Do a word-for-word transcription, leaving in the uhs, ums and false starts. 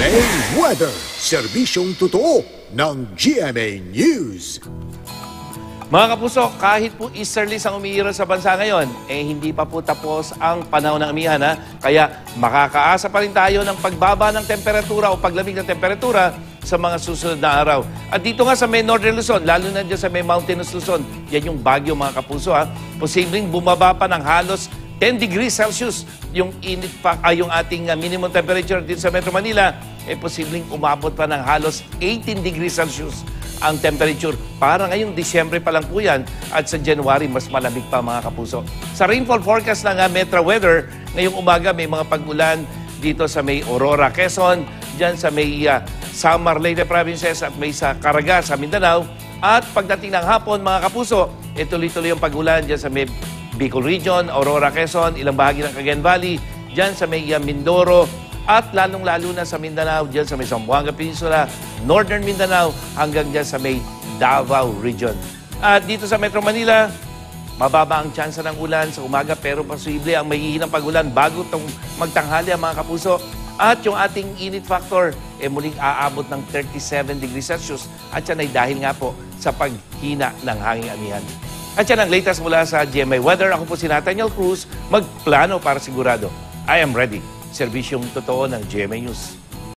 M A Weather, Serbisyong totoo ng G M A News. Mga kapuso, kahit po easterlies ang umiiral sa bansa ngayon, eh hindi pa po tapos ang panahon ng amihan. Ha? Kaya makakaasa pa rin tayo ng pagbaba ng temperatura o paglamig ng temperatura sa mga susunod na araw. At dito nga sa may Northern Luzon, lalo na dyan sa may Mountainous Luzon, yan yung Baguio mga kapuso. Ha? Posibleng bumaba pa ng halos ten degrees Celsius yung init pa, ay yung ating uh, minimum temperature dito sa Metro Manila, eh posibleng umabot pa ng halos eighteen degrees Celsius ang temperature. Para ngayong Disyembre pa lang po yan at sa January mas malamig pa mga kapuso. Sa rainfall forecast ng uh, Metro Weather, ngayong umaga may mga pag-ulan dito sa may Aurora, Quezon, dyan sa may uh, Samar, Leyte provinces at may sa Caraga, sa Mindanao. At pagdating ng hapon mga kapuso, eh tuloy-tuloy yung pag-ulan dyan sa may Bicol Region, Aurora, Quezon, ilang bahagi ng Cagayan Valley, dyan sa may uh, Mindoro, at lalong-lalo na sa Mindanao, dyan sa may Zamboanga Peninsula, Northern Mindanao, hanggang dyan sa may Davao Region. At dito sa Metro Manila, mababa ang tsansa ng ulan sa umaga, pero posible ang mahihinang pag-ulan bago itong magtanghali ang mga kapuso. At yung ating init factor, eh muling aabot ng thirty-seven degrees Celsius. At yan ay dahil nga po sa paghina ng hanging amihan. At yan ang latest mula sa G M A Weather. Ako po si Nathaniel Cruz, magplano para sigurado. I am ready. Serbisyong totoo ng G M A News.